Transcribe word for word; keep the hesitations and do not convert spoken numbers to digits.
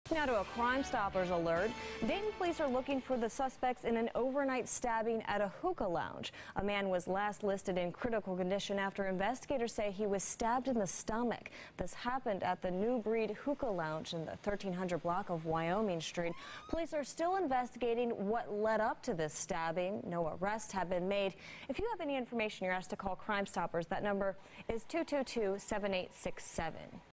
Now to a Crime Stoppers alert. Dayton police are looking for the suspects in an overnight stabbing at a hookah lounge. A man was last listed in critical condition after investigators say he was stabbed in the stomach. This happened at the New Breed Hookah Lounge in the thirteen hundred block of Wyoming Street. Police are still investigating what led up to this stabbing. No arrests have been made. If you have any information, you're asked to call Crime Stoppers. That number is two two two, seven eight six seven.